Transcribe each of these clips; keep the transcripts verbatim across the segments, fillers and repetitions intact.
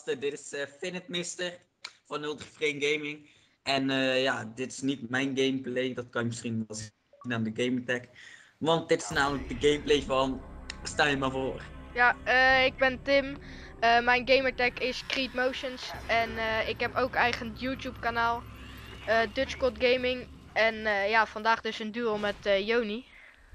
gasten. Dit is uh, Finit Mister van nul drie Frame Gaming. En uh, ja, dit is niet mijn gameplay. Dat kan je misschien wel zien aan de gamertag. Want dit is namelijk de gameplay van... Stel je maar voor. Ja, uh, ik ben Tim. Uh, mijn gamertag is Creed Motions. En uh, ik heb ook eigen YouTube kanaal. Uh, Dutch Code Gaming. En uh, ja, vandaag dus een duel met uh, Joni.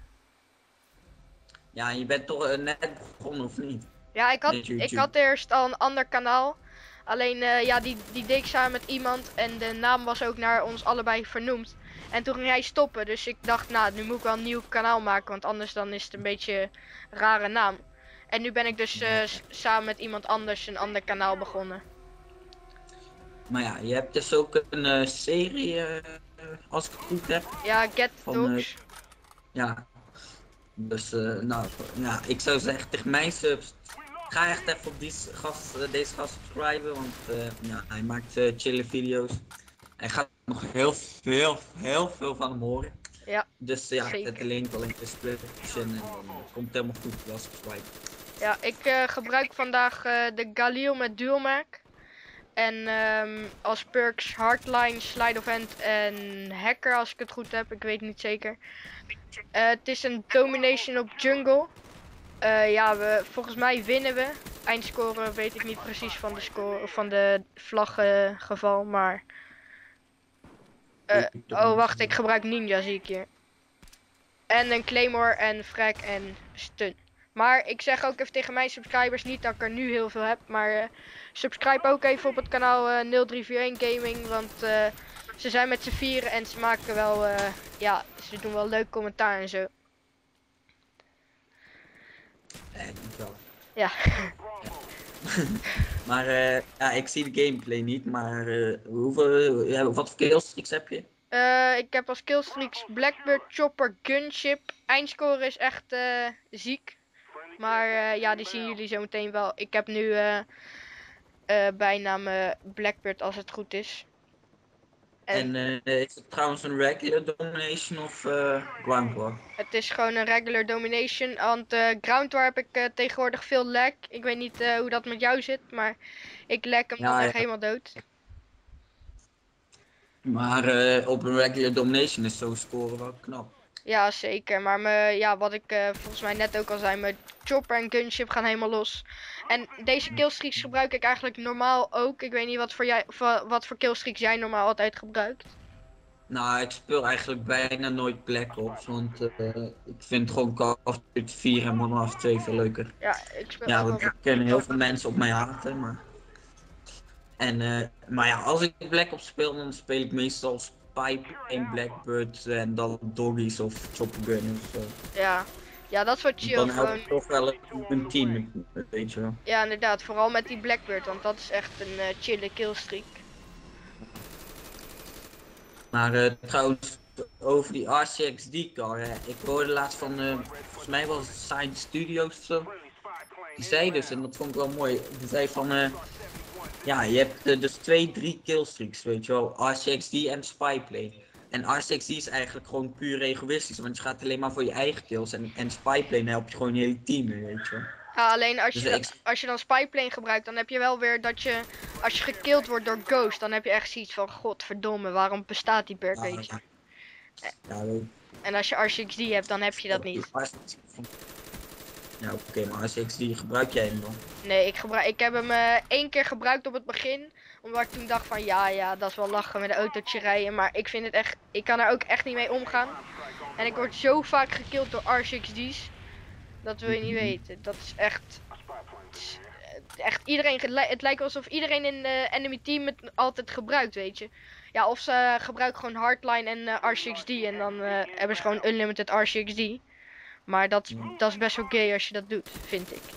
Ja, je bent toch uh, net begonnen of niet? Ja, ik had, ik had eerst al een ander kanaal. Alleen uh, ja, die, die deed ik samen met iemand. En de naam was ook naar ons allebei vernoemd. En toen ging hij stoppen. Dus ik dacht, nou, nu moet ik wel een nieuw kanaal maken. Want anders dan is het een beetje een rare naam. En nu ben ik dus uh, samen met iemand anders een ander kanaal begonnen. Maar ja, je hebt dus ook een uh, serie, uh, als ik het goed heb. Ja, Get van, Dogs. Uh, ja, dus uh, nou, ja, ik zou zeggen tegen mijn subs, ga echt even op die gast, uh, deze gast subscriben, want uh, ja, hij maakt uh, chille video's. Hij gaat nog heel veel, heel veel van hem horen. Ja, dus uh, ja, zeker. zet de link wel in de description en dan uh, komt het helemaal goed, wel subscribe. Ja, ik uh, gebruik vandaag uh, de Galil met Dualmac. En um, als perks Hardline, Slide of Hand en Hacker als ik het goed heb, ik weet niet zeker. Uh, het is een domination op jungle. Uh, ja, we, volgens mij winnen we. Eindscore weet ik niet precies van de score van de vlaggeval, uh, maar. Uh, oh wacht, ik gebruik Ninja zie ik hier. En een Claymore en Frag en Stun. Maar ik zeg ook even tegen mijn subscribers, niet dat ik er nu heel veel heb, maar uh, subscribe ook even op het kanaal uh, nul drie vier één Gaming, want uh, ze zijn met z'n vieren en ze maken wel, uh, ja, ze doen wel leuk commentaar en zo. Eh, niet wel. Ja. maar uh, ja, ik zie de gameplay niet, maar uh, hoeveel, uh, wat voor killstreaks heb je? Uh, ik heb als killstreaks Blackbird, Chopper, Gunship. Eindscore is echt uh, ziek. Maar uh, ja, die zien jullie zo meteen wel. Ik heb nu uh, uh, bijnaam uh, Blackbird als het goed is. En, en uh, is het trouwens een regular domination of uh, ground war? Het is gewoon een regular domination. Want uh, ground war heb ik uh, tegenwoordig veel lag. Ik weet niet uh, hoe dat met jou zit, maar ik lag hem ja, dan echt ja. helemaal dood. Maar uh, op een regular domination is zo'n score wel knap. Ja, zeker. Maar me, ja, wat ik uh, volgens mij net ook al zei, mijn Chopper en Gunship gaan helemaal los. En deze killstreaks gebruik ik eigenlijk normaal ook. Ik weet niet wat voor, jij, wat voor killstreaks jij normaal altijd gebruikt. Nou, ik speel eigenlijk bijna nooit Black Ops, want uh, ik vind gewoon Call of Duty vier en Modern Warfare twee veel leuker. Ja, ik speel ja, ook want er kunnen heel veel mensen op mij haten, maar... En, uh, maar ja, als ik Black Ops speel, dan speel ik meestal Pipe en Blackbird en dan Doggies of Chopper Gun of zo. Ja. Ja, dat soort chill. Dan help gewoon... ik toch wel een team, weet je wel. Ja, inderdaad. Vooral met die Blackbird, want dat is echt een uh, chille killstreak. Maar uh, trouwens, over die R C X D-car, hè. Ik hoorde laatst van, uh, volgens mij was het Science Studios of zo. Die zei dus, en dat vond ik wel mooi, die zei van, uh, ja, je hebt uh, dus twee, drie killstreaks, weet je wel, R C X D en Spyplane. En R C X D is eigenlijk gewoon puur egoïstisch, want je gaat alleen maar voor je eigen kills en, en Spyplane help je gewoon je hele team mee, weet je wel. Ja, alleen als je, dus dan, ik... als je dan Spyplane gebruikt, dan heb je wel weer dat je, als je gekild wordt door Ghost, dan heb je echt zoiets van, godverdomme, waarom bestaat die perk, weet je. Ja, ja, weet... En als je R C X D hebt, dan heb je dat niet. Ja, oké, okay, maar R C X D gebruik jij hem dan? Nee, ik, gebruik, ik heb hem uh, één keer gebruikt op het begin. Omdat ik toen dacht van, ja, ja, dat is wel lachen met een autootje rijden. Maar ik vind het echt, ik kan er ook echt niet mee omgaan. En ik word zo vaak gekild door R C X D's. Dat wil je niet weten. Dat is echt... Echt iedereen... Het lijkt alsof iedereen in de enemy team het altijd gebruikt, weet je. Ja, of ze uh, gebruiken gewoon Hardline en uh, R C X D. En dan uh, hebben ze gewoon unlimited R C X D. Maar dat, dat is best wel gay als je dat doet, vind ik.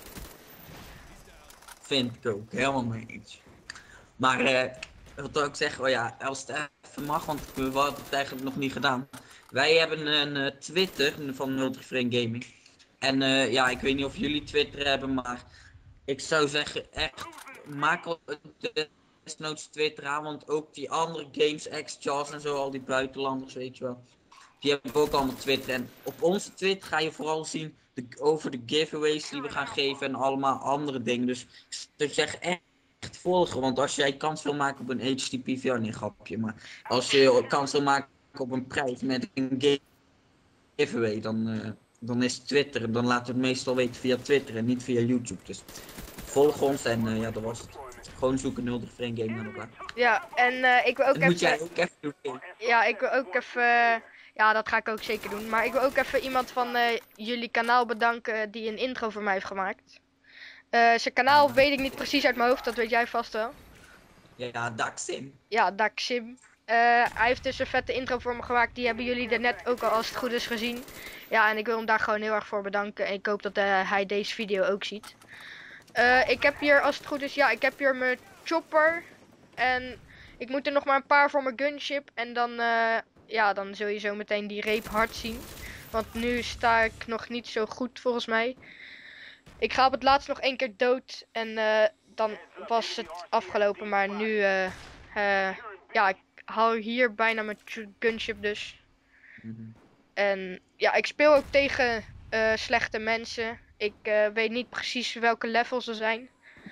Vind ik ook, helemaal mee eens. Maar uh, wat wil ik zeggen, oh ja, als het even mag, want we hadden het eigenlijk nog niet gedaan. Wij hebben een uh, Twitter van nul drie Frame Gaming. En uh, ja, ik weet niet of jullie Twitter hebben, maar ik zou zeggen echt, maak de desnoods Twitter aan, want ook die andere games, X-Charles en zo, al die buitenlanders, weet je wel. Die hebben ook allemaal Twitter. En op onze Twitter ga je vooral zien de, over de giveaways die we gaan geven en allemaal andere dingen. Dus ik zeg echt echt volgen. Want als jij kans wil maken op een H T P V, ja, nee, grapje. Maar als je kans wil maken op een prijs met een giveaway, dan, uh, dan is Twitter. Dan laten we het meestal weten via Twitter en niet via YouTube. Dus volg ons en uh, ja, dat was het. Gewoon zoeken nul drie Frame Gaming aan elkaar. Ja, en uh, ik wil ook dat even... moet jij ook even doen. Ja, ik wil ook even... Uh... Ja, dat ga ik ook zeker doen. Maar ik wil ook even iemand van uh, jullie kanaal bedanken die een intro voor mij heeft gemaakt. Uh, zijn kanaal weet ik niet precies uit mijn hoofd, dat weet jij vast wel. Ja, Daxim. Ja, Daxim. Uh, hij heeft dus een vette intro voor me gemaakt. Die hebben jullie er net ook al als het goed is gezien. Ja, en ik wil hem daar gewoon heel erg voor bedanken. En ik hoop dat uh, hij deze video ook ziet. Uh, ik heb hier, als het goed is, ja, ik heb hier mijn chopper. En ik moet er nog maar een paar voor mijn gunship. En dan... Uh, Ja, dan zul je zo meteen die reep hard zien. Want nu sta ik nog niet zo goed volgens mij. Ik ga op het laatst nog één keer dood. En uh, dan was het afgelopen. Maar nu, uh, uh, ja, ik haal hier bijna mijn gunship dus. Mm-hmm. En ja, ik speel ook tegen uh, slechte mensen. Ik uh, weet niet precies welke levels er zijn.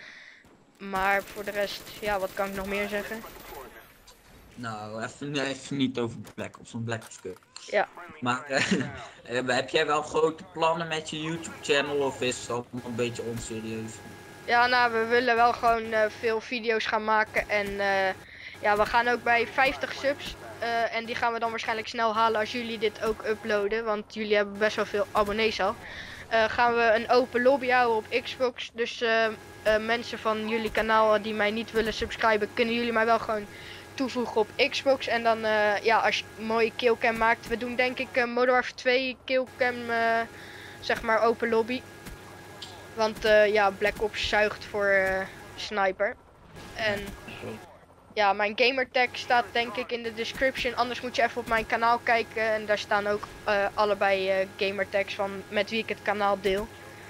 Maar voor de rest, ja, wat kan ik nog meer zeggen? Nou, even, even niet over Black Ops, want Black Ops kut. Ja. Maar uh, heb jij wel grote plannen met je YouTube channel of is het allemaal een beetje onserieus? Ja, nou, we willen wel gewoon uh, veel video's gaan maken en uh, ja, we gaan ook bij vijftig subs. Uh, en die gaan we dan waarschijnlijk snel halen als jullie dit ook uploaden, want jullie hebben best wel veel abonnees al. Uh, gaan we een open lobby houden op Xbox, dus uh, uh, mensen van jullie kanaal die mij niet willen subscriben, kunnen jullie mij wel gewoon toevoegen op Xbox. En dan uh, ja, als je een mooie killcam maakt, we doen denk ik uh, Modern Warfare twee killcam, uh, zeg maar open lobby. Want uh, ja, Black Ops zuigt voor uh, sniper. En ja, mijn gamertag staat denk ik in de description. Anders moet je even op mijn kanaal kijken. En daar staan ook uh, allebei uh, gamertags van met wie ik het kanaal deel.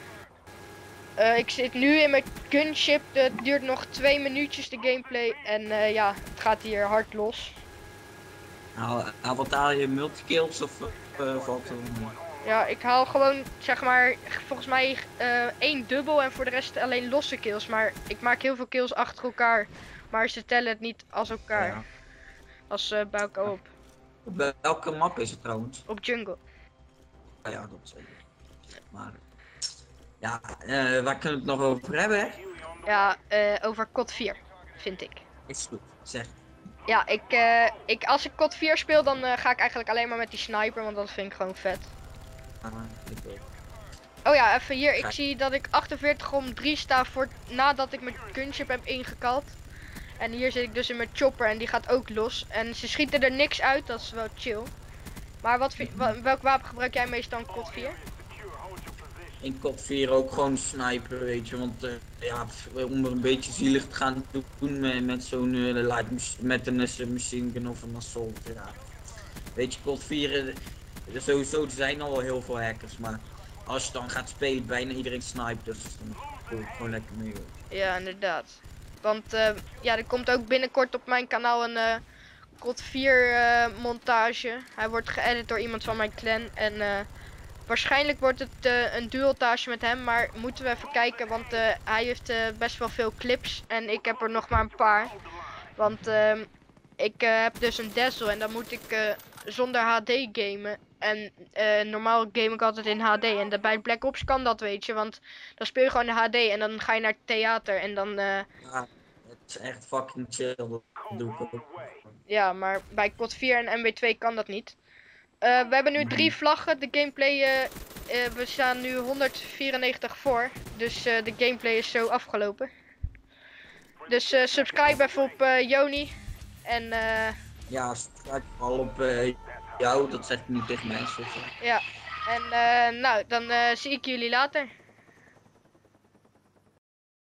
Uh, ik zit nu in mijn gunship. Het duurt nog twee minuutjes de gameplay. En uh, ja, het gaat hier hard los. Nou, wat haal je multikills of uh, valt er? Ja, ik haal gewoon, zeg maar, volgens mij uh, één dubbel en voor de rest alleen losse kills. Maar ik maak heel veel kills achter elkaar. Maar ze tellen het niet als elkaar. Ja. Als uh, bij elkaar op. Op welke map is het trouwens? Op jungle. Ja, dat zeker. Maar, ja, uh, waar kunnen we het nog over hebben, hè? Ja, uh, over C O D vier, vind ik. Is goed, zeg. Ja, ik, uh, ik, als ik C O D vier speel, dan uh, ga ik eigenlijk alleen maar met die sniper, want dat vind ik gewoon vet. Ah, ik ook. Oh ja, even hier. Ik zie dat ik achtenveertig om drie sta voor nadat ik mijn gunship heb ingekald. En hier zit ik dus in mijn chopper en die gaat ook los. En ze schieten er niks uit, dat is wel chill. Maar wat, welk wapen gebruik jij meestal in C O D vier? In C O D vier ook gewoon sniper, weet je. Want uh, ja, om er een beetje zielig te gaan doen met, met zo'n uh, light, met een submachine gun of een assault. Ja. Weet je, C O D vier, uh, sowieso er zijn al wel heel veel hackers, maar als je dan gaat spelen, bijna iedereen snipt, dus dan doe ik gewoon lekker mee. Hoor. Ja, inderdaad. Want uh, ja, er komt ook binnenkort op mijn kanaal een uh, C O D vier uh, montage. Hij wordt geëdit door iemand van mijn clan en uh, waarschijnlijk wordt het uh, een dueltage met hem, maar moeten we even kijken, want uh, hij heeft uh, best wel veel clips en ik heb er nog maar een paar. Want uh, ik uh, heb dus een Dazzle en dan moet ik uh, zonder H D gamen. En uh, normaal game ik altijd in H D. En de, bij Black Ops kan dat, weet je. Want dan speel je gewoon in H D en dan ga je naar het theater. En dan... Uh... Ja, het is echt fucking chill. Dat doe ik ook. Ja, maar bij C O D vier en M W twee kan dat niet. Uh, we hebben nu drie vlaggen. De gameplay... Uh, uh, we staan nu honderdvierennegentig voor. Dus uh, de gameplay is zo afgelopen. Dus uh, subscribe even op uh, Joni. En... Uh... Ja, subscribe al op... Uh... jou, dat zeg ik nu tegen mensen. Ja, en uh, nou, dan uh, zie ik jullie later.